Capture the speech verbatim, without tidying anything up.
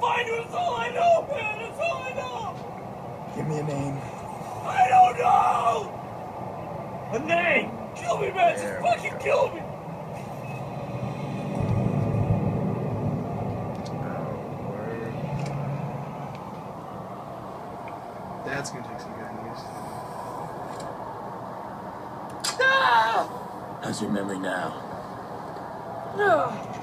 find you. That's all I know, man. That's all I know. Give me a name. I don't know. A name. Kill me, man. Just fucking kill me. That's gonna take some getting used to. Ah! How's your memory now? No.